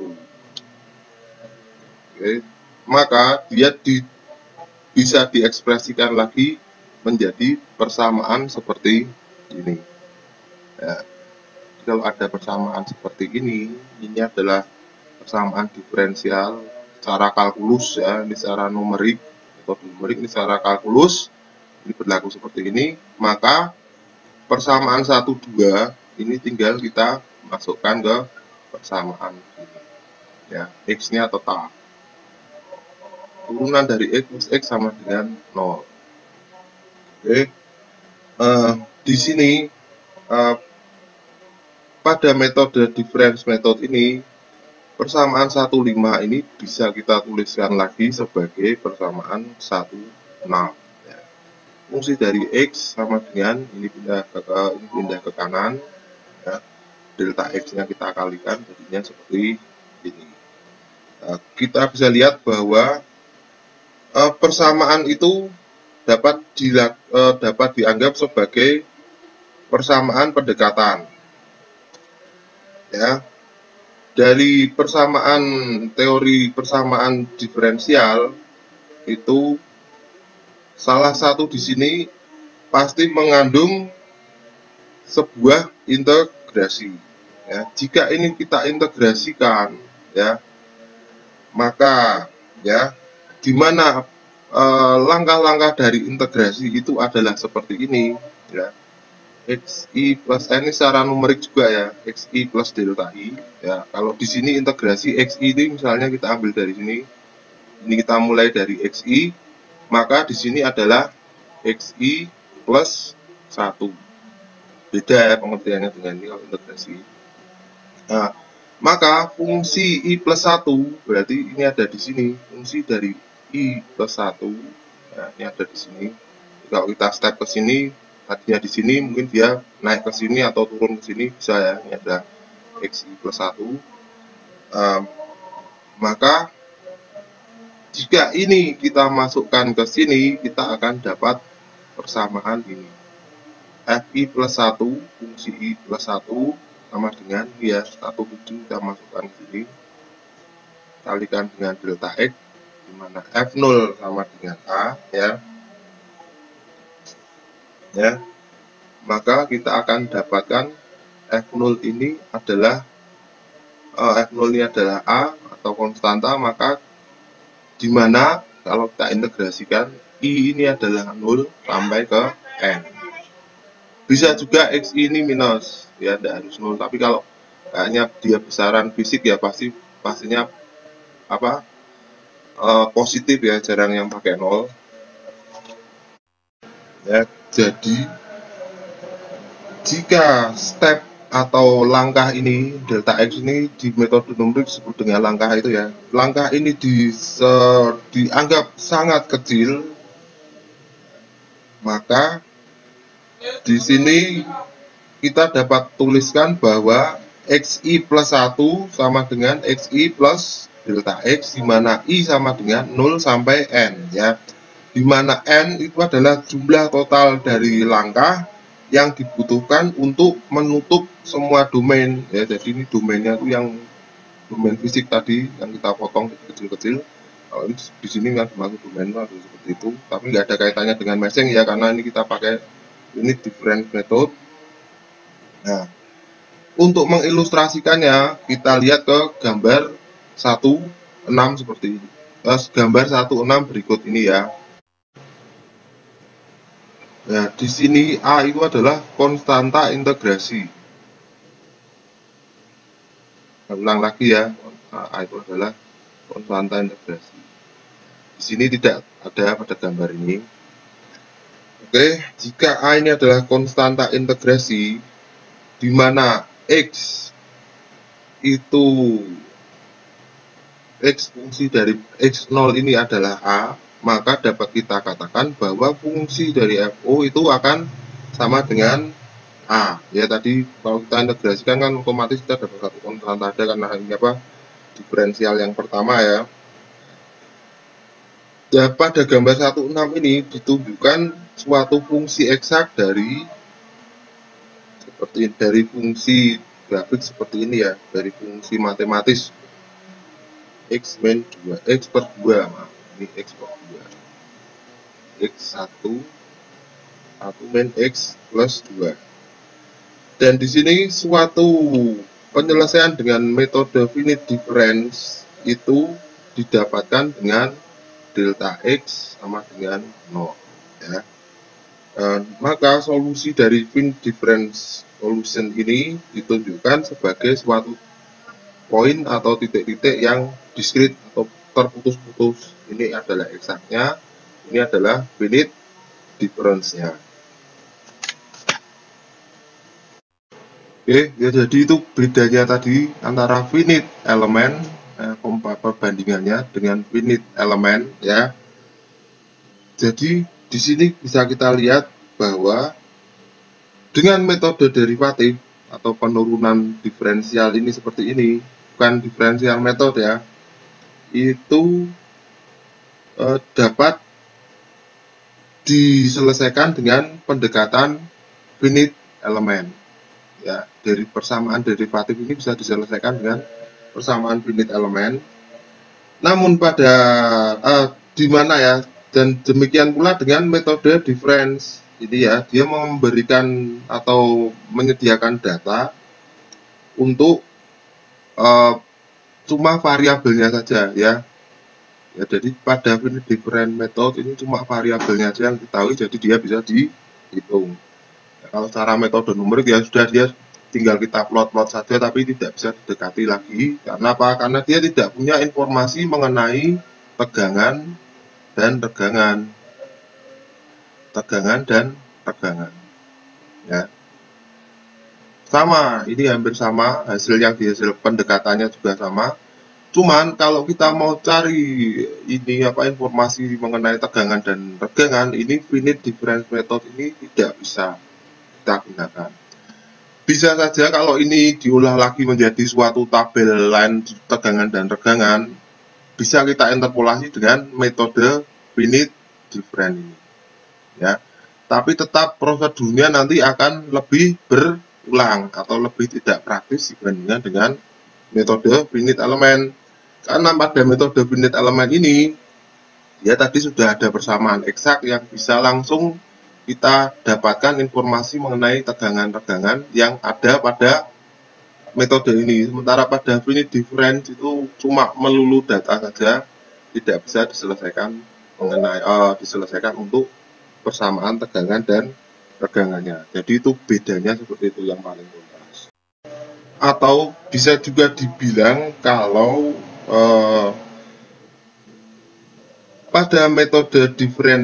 Oke, maka dia bisa diekspresikan lagi menjadi persamaan seperti ini ya. Kalau ada persamaan seperti ini adalah persamaan diferensial secara kalkulus ya, ini secara numerik, metode numerik ini secara kalkulus, ini berlaku seperti ini. Maka persamaan 1, 2 ini tinggal kita masukkan ke persamaan ini ya, x-nya tetap, turunan dari x plus x sama dengan 0. Oke, di sini pada metode difference method ini persamaan 1, 5 ini bisa kita tuliskan lagi sebagai persamaan 1, 6 ya. Fungsi dari x sama dengan ini pindah ke kanan ya. Delta x nya kita kalikan, jadinya seperti ini. Kita bisa lihat bahwa persamaan itu dapat dianggap sebagai persamaan pendekatan ya. Dari persamaan teori persamaan diferensial itu salah satu di sini pasti mengandung sebuah integrasi ya. Jika ini kita integrasikan ya, maka ya dimana langkah-langkah dari integrasi itu adalah seperti ini ya. xi plus n ini secara numerik juga ya, xi plus delta i ya. Kalau di sini integrasi xi ini misalnya kita ambil dari sini, ini kita mulai dari xi, maka di sini adalah xi plus 1. Beda ya pengertiannya dengan ini kalau integrasi. Nah, maka fungsi I plus 1 berarti ini ada di sini, fungsi dari I plus 1, nah, ini ada di sini. Kalau kita step ke sini, tadinya di sini mungkin dia naik ke sini atau turun ke sini bisa ya. Ini ada X I plus 1. Maka jika ini kita masukkan ke sini, kita akan dapat persamaan ini. Fi plus 1, fungsi I plus 1 sama dengan ya 1,7 kita masukkan ke sini, kalikan dengan delta X, di mana F0 sama dengan A ya. Maka kita akan dapatkan F0 ini adalah F0 ini adalah A atau konstanta, maka di mana kalau kita integrasikan I ini adalah 0 sampai ke N. Bisa juga X ini minus, ya tidak harus 0, tapi kalau kayaknya dia besaran fisik ya pastinya apa positif ya, jarang yang pakai 0 ya. Jadi jika step atau langkah ini delta X ini di metode numerik disebut dengan langkah itu ya, langkah ini dianggap sangat kecil, maka di sini kita dapat tuliskan bahwa XI plus 1 sama dengan XI plus delta X, di mana I sama dengan 0 sampai N ya, di mana N itu adalah jumlah total dari langkah yang dibutuhkan untuk menutup semua domain ya. Jadi ini domainnya itu yang domain fisik tadi yang kita potong kecil-kecil. Kalau ini di sini yang dimaksud domain itu seperti itu, tapi nggak ada kaitannya dengan meshing ya, karena ini kita pakai unit difference method. Nah, untuk mengilustrasikannya kita lihat ke gambar 16 seperti ini. Gambar 16 berikut ini ya. Nah, di sini A itu adalah konstanta integrasi. Ulang lagi ya, A itu adalah konstanta integrasi. Di sini tidak ada pada gambar ini. Oke, jika A ini adalah konstanta integrasi, di mana X itu X fungsi dari X0 ini adalah A, maka dapat kita katakan bahwa fungsi dari FO itu akan sama dengan A. Ya tadi kalau kita integrasikan kan otomatis kita dapat satu konstanta ada, karena ini apa, diferensial yang pertama ya. Ya, pada gambar 16 ini ditunjukkan suatu fungsi eksak dari fungsi grafik seperti ini ya, dari fungsi matematis X min 2, X per 2, ini X per 2, X1 min X plus 2. Dan di sini suatu penyelesaian dengan metode finite difference itu didapatkan dengan delta X sama dengan 0 ya. Maka solusi dari finite difference solution ini ditunjukkan sebagai suatu poin atau titik-titik yang diskrit atau terputus-putus. Ini adalah eksaknya, ini adalah finite difference-nya. Oke, ya jadi itu bedanya tadi antara finite element, perbandingannya dengan finite element ya. Jadi di sini bisa kita lihat bahwa dengan metode derivatif atau penurunan diferensial ini seperti ini, bukan diferensial metode ya, itu dapat diselesaikan dengan pendekatan finite element ya. Dari persamaan derivatif ini bisa diselesaikan dengan persamaan finite element. Namun pada di mana ya, dan demikian pula dengan metode difference ini ya, dia memberikan atau menyediakan data untuk cuma variabelnya saja ya. Ya, jadi pada finite difference method ini cuma variabelnya saja yang diketahui, jadi dia bisa dihitung. Ya, kalau secara metode numerik ya sudah, dia tinggal kita plot-plot saja, tapi tidak bisa didekati lagi. Karena apa? Karena dia tidak punya informasi mengenai tegangan dan regangan. Tegangan dan regangan. Ya. Sama, ini hampir sama, hasil yang dihasil pendekatannya juga sama. Cuman kalau kita mau cari ini informasi mengenai tegangan dan regangan, ini finite difference method ini tidak bisa kita gunakan. Bisa saja kalau ini diolah lagi menjadi suatu tabel line tegangan dan regangan, bisa kita interpolasi dengan metode finite difference ini. Ya, tapi tetap prosedurnya nanti akan lebih berulang atau lebih tidak praktis dibandingkan dengan metode finite element. Karena pada metode finite element ini, ya tadi sudah ada persamaan eksak yang bisa langsung kita dapatkan informasi mengenai tegangan-regangan yang ada pada metode ini. Sementara pada finite difference itu cuma melulu data saja, tidak bisa diselesaikan diselesaikan untuk persamaan tegangan dan regangannya. Jadi itu bedanya seperti itu yang paling kontras. Atau bisa juga dibilang kalau pada metode different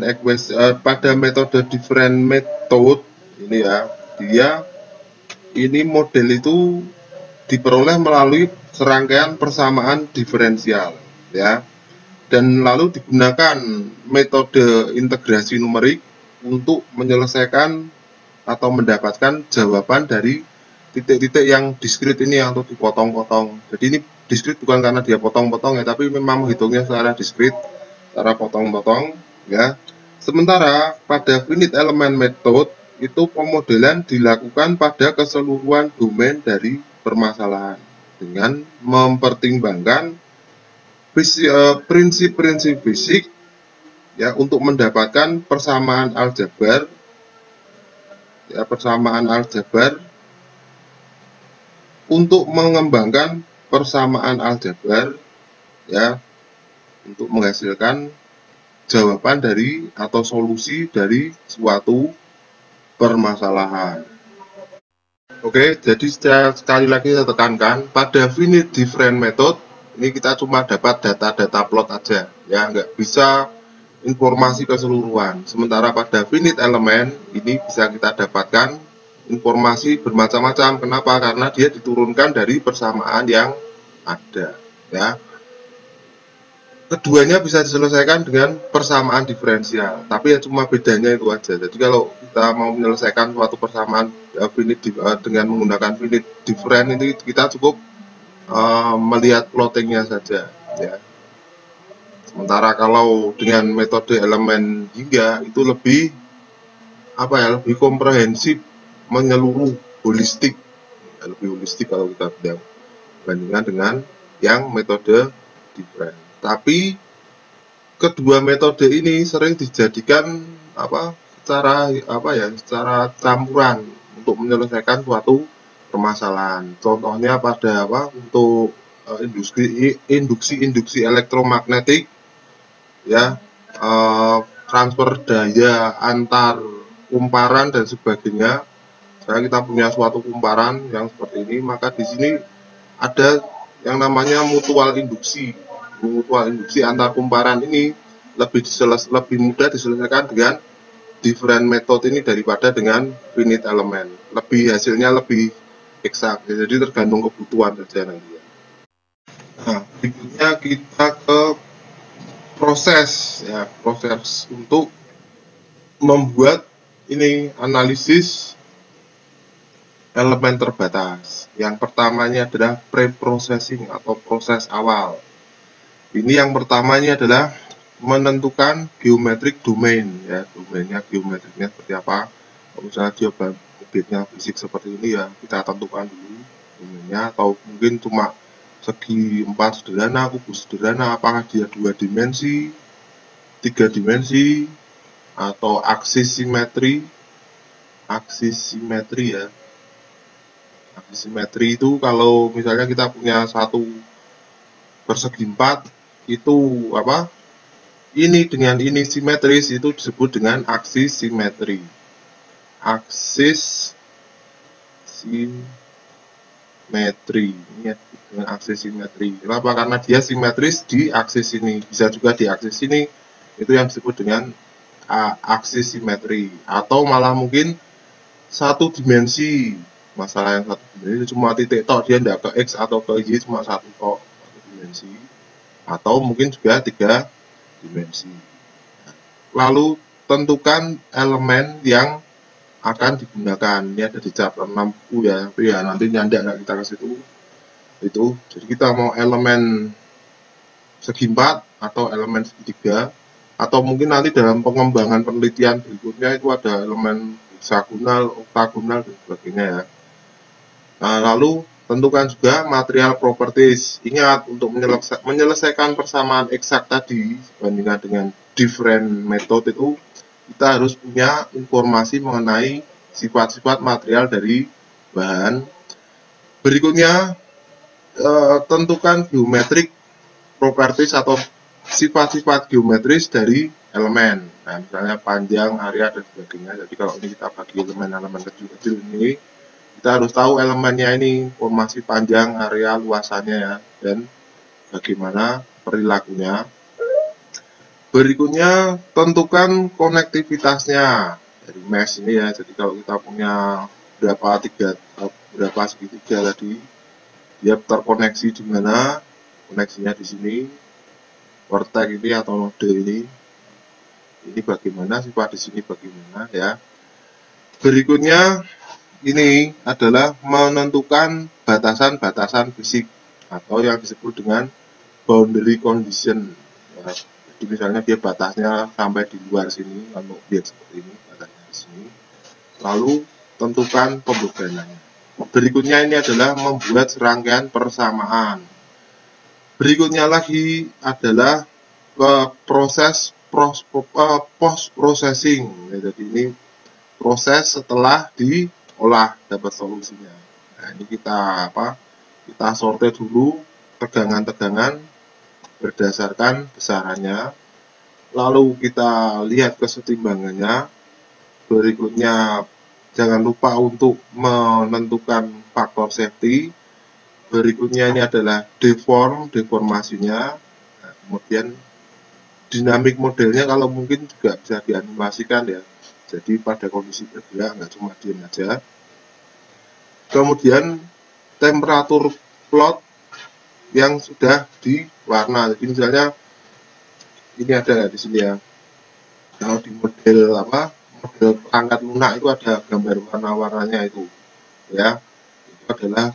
method ini ya, dia ini model itu diperoleh melalui serangkaian persamaan diferensial ya, dan lalu digunakan metode integrasi numerik untuk menyelesaikan atau mendapatkan jawaban dari titik-titik yang diskrit ini atau dipotong-potong. Jadi ini diskrit bukan karena dia potong-potong ya, tapi memang menghitungnya secara diskrit, secara potong-potong ya. Sementara pada finite element method itu pemodelan dilakukan pada keseluruhan domain dari permasalahan dengan mempertimbangkan prinsip-prinsip fisik ya untuk mendapatkan persamaan aljabar untuk mengembangkan persamaan aljabar ya, untuk menghasilkan jawaban dari atau solusi dari suatu permasalahan. Oke, jadi sekali lagi saya tekankan, pada finite difference method ini kita cuma dapat data-data plot aja ya, nggak bisa informasi keseluruhan. Sementara pada finite element ini bisa kita dapatkan informasi bermacam-macam. Kenapa? Karena dia diturunkan dari persamaan yang ada ya. Keduanya bisa diselesaikan dengan persamaan diferensial, tapi ya cuma bedanya itu aja. Jadi kalau kita mau menyelesaikan suatu persamaan finite dengan menggunakan finite difference ini, kita cukup melihat plottingnya saja ya. Sementara kalau dengan metode elemen hingga itu lebih lebih komprehensif, menyeluruh, holistik, lebih holistik kalau kita bilang dibandingkan dengan yang metode difference. Tapi kedua metode ini sering dijadikan secara campuran untuk menyelesaikan suatu permasalahan. Contohnya pada untuk induksi elektromagnetik ya, transfer daya antar kumparan dan sebagainya. Sekarang kita punya suatu kumparan yang seperti ini, maka di sini ada yang namanya mutual induksi antar kumparan. Ini lebih mudah diselesaikan dengan different method ini daripada dengan finite element. Hasilnya lebih eksak, jadi tergantung kebutuhan saja nanti ya. Nah, berikutnya kita ke proses untuk membuat ini analisis elemen terbatas. Yang pertamanya adalah pre-processing atau proses awal. Ini yang pertamanya adalah menentukan geometric domain ya, domainnya geometriknya seperti apa. Kalau misalnya dia objeknya fisik seperti ini ya, kita tentukan dulu domainnya, atau mungkin cuma segi 4 sederhana, kubus sederhana, apakah dia 2 dimensi, 3 dimensi, atau aksis simetri ya. Aksis simetri itu kalau misalnya kita punya satu persegi 4 itu ini dengan ini simetris, itu disebut dengan aksis simetri. Aksis simetri ini dengan aksis simetri. Kenapa? Karena dia simetris di aksis ini, bisa juga di aksis ini, itu yang disebut dengan aksis simetri. Atau malah mungkin satu dimensi masalah yang satu dimensi cuma titik tok, dia tidak ke X atau ke Y, cuma satu tok, satu dimensi, atau mungkin juga 3 dimensi. Lalu tentukan elemen yang akan digunakan. Ini ada di chapter 6 buku ya, tapi ya nanti nyandak kita ke situ. Itu jadi kita mau elemen segi 4 atau elemen segitiga, atau mungkin nanti dalam pengembangan penelitian berikutnya itu ada elemen heksagonal, oktagonal, dan sebagainya ya. Nah, lalu tentukan juga material properties. Ingat, untuk menyelesaikan persamaan eksak tadi dibandingkan dengan different method itu, kita harus punya informasi mengenai sifat-sifat material dari bahan. Berikutnya, tentukan geometric properties atau sifat-sifat geometris dari elemen. Nah, misalnya panjang, area, dan sebagainya. Jadi kalau ini kita bagi elemen-elemen kecil-kecil ini, kita harus tahu elemennya ini, informasi panjang, area, luasannya ya, dan bagaimana perilakunya. Berikutnya, tentukan konektivitasnya dari mesh ini ya. Jadi kalau kita punya berapa segitiga tadi, dia terkoneksi di mana, koneksinya di sini, vertex ini atau node ini bagaimana, sifat di sini bagaimana ya. Berikutnya ini adalah menentukan batasan-batasan fisik atau yang disebut dengan boundary condition ya. Jadi misalnya dia batasnya sampai di luar sini, kalau objek seperti ini batasnya di sini, lalu tentukan pembebanannya. Berikutnya ini adalah membuat serangkaian persamaan. Berikutnya lagi adalah proses post processing. Jadi ini proses setelah diolah dapat solusinya. Nah, ini kita sortir dulu tegangan-tegangan berdasarkan besarannya. Lalu kita lihat kesetimbangannya. Berikutnya jangan lupa untuk menentukan faktor safety. Berikutnya ini adalah deformasinya. Nah, kemudian dinamik modelnya kalau mungkin juga bisa dianimasikan ya. Jadi pada kondisi bergerak, nggak cuma diam aja. Kemudian temperatur plot yang sudah diwarna. Jadi misalnya ini ada di sini ya. Kalau di model model perangkat lunak itu ada gambar warna-warnanya itu ya. Itu adalah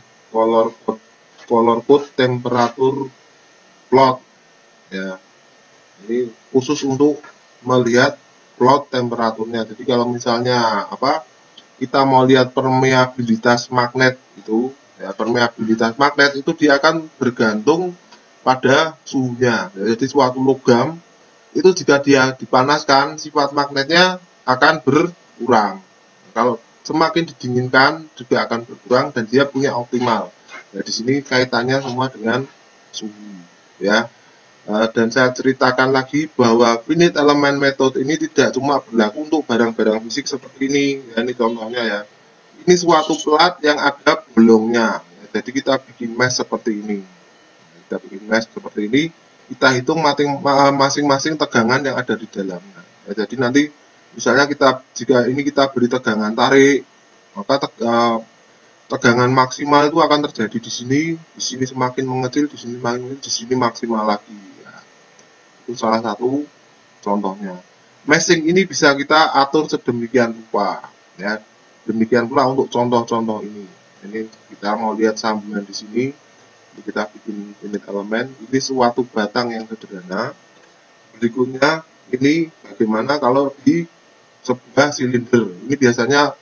color code temperatur plot ya. Ini khusus untuk melihat plot temperaturnya. Jadi kalau misalnya kita mau lihat permeabilitas magnet itu ya, permeabilitas magnet itu dia akan bergantung pada suhunya. Jadi suatu logam itu jika dia dipanaskan, sifat magnetnya akan berkurang. Kalau semakin didinginkan juga akan berkurang dan dia punya optimal. Nah, di sini kaitannya semua dengan suhu ya. Dan saya ceritakan lagi bahwa finite element method ini tidak cuma berlaku untuk barang-barang fisik seperti ini ya, ini contohnya ya. Ini suatu plat yang ada bolongnya ya, jadi kita bikin mesh seperti ini. Kita bikin mesh seperti ini, kita hitung masing-masing tegangan yang ada di dalamnya ya. Jadi nanti misalnya jika ini kita beri tegangan tarik, maka tegangan maksimal itu akan terjadi di sini semakin mengecil, di sini semakin mengecil, di sini maksimal lagi ya. Itu salah satu contohnya. Meshing ini bisa kita atur sedemikian rupa ya. Demikian pula untuk contoh-contoh ini. Ini kita mau lihat sambungan di sini. Jadi kita bikin unit elemen. Ini suatu batang yang sederhana. Berikutnya ini bagaimana kalau di sebuah silinder. Ini biasanya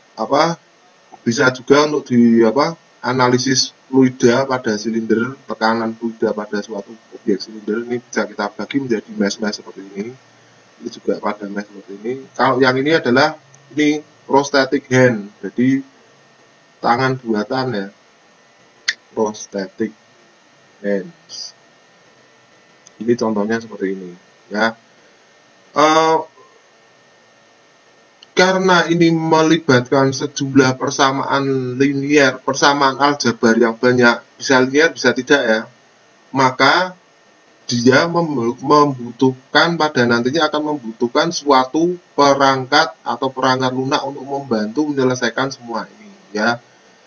bisa juga untuk analisis fluida pada silinder, tekanan fluida pada suatu objek silinder. Ini bisa kita bagi menjadi mesh-mesh seperti ini. Ini juga pada mesh seperti ini. Kalau yang ini adalah ini prosthetic hand, jadi tangan buatan ya, prosthetic hands. Ini contohnya seperti ini ya. Karena ini melibatkan sejumlah persamaan linear, persamaan aljabar yang banyak, bisa linear bisa tidak ya, maka dia membutuhkan pada nantinya akan membutuhkan suatu perangkat atau perangkat lunak untuk membantu menyelesaikan semua ini ya.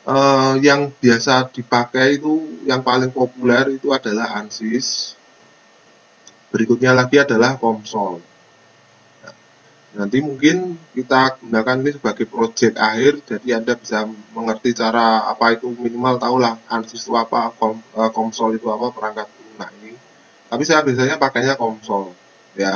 Yang biasa dipakai itu yang paling populer itu adalah ANSYS. Berikutnya lagi adalah COMSOL. Nanti mungkin kita gunakan ini sebagai proyek akhir, jadi Anda bisa mengerti cara apa itu, minimal tahulah ANSYS itu apa, COMSOL itu apa, perangkat lunak ini. Tapi saya biasanya pakainya COMSOL, ya.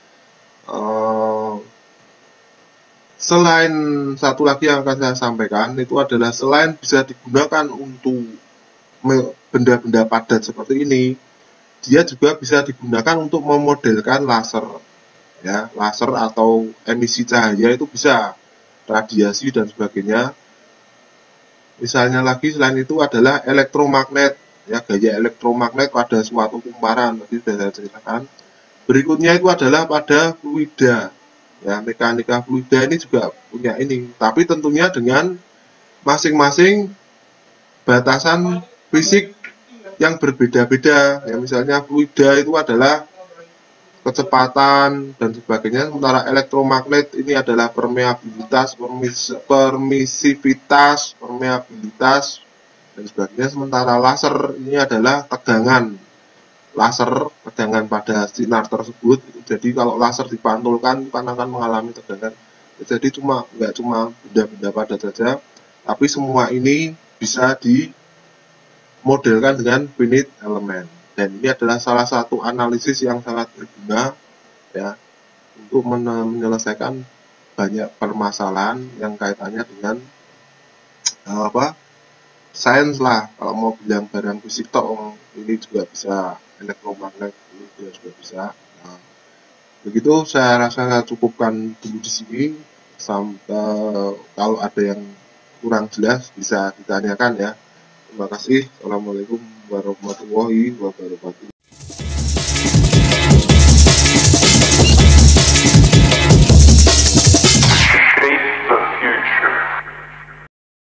Selain satu lagi yang akan saya sampaikan itu adalah selain bisa digunakan untuk benda-benda padat seperti ini, dia juga bisa digunakan untuk memodelkan laser, ya, laser atau emisi cahaya itu bisa, radiasi dan sebagainya. Misalnya lagi selain itu adalah elektromagnet, ya, gaya elektromagnet pada suatu kumparan tadi sudah saya ceritakan. Berikutnya itu adalah pada fluida, ya, mekanika fluida ini juga punya ini, tapi tentunya dengan masing-masing batasan fisik yang berbeda-beda, ya. Misalnya fluida itu adalah kecepatan dan sebagainya, sementara elektromagnet ini adalah permeabilitas, permisivitas, permeabilitas dan sebagainya, sementara laser ini adalah tegangan laser, tegangan pada sinar tersebut. Jadi kalau laser dipantulkan kan akan mengalami tegangan. Jadi nggak cuma benda-benda padat saja, tapi semua ini bisa dimodelkan dengan finite elemen. Dan ini adalah salah satu analisis yang sangat berguna, ya, untuk menyelesaikan banyak permasalahan yang kaitannya dengan apa, sains lah. Kalau mau bilang barang fisik tok, ini juga bisa elektromagnet, ini juga bisa. Nah, begitu saya rasa saya cukupkan dulu di sini. Sampai kalau ada yang kurang jelas bisa ditanyakan, ya. Terima kasih. Assalamualaikum warahmatullahi wabarakatuh.